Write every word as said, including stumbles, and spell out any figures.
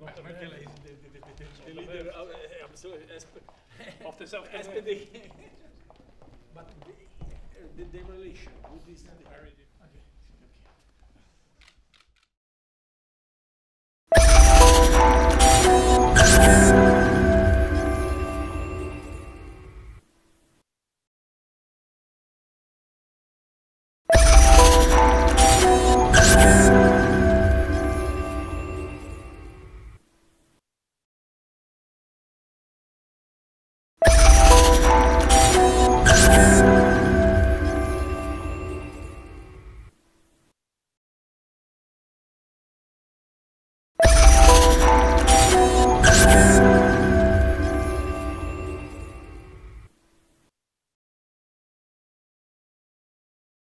Beh, Merkel is the, the, the, the, the leader of, uh, absolutely, of the South S P D. But the, the, the relation with this. Very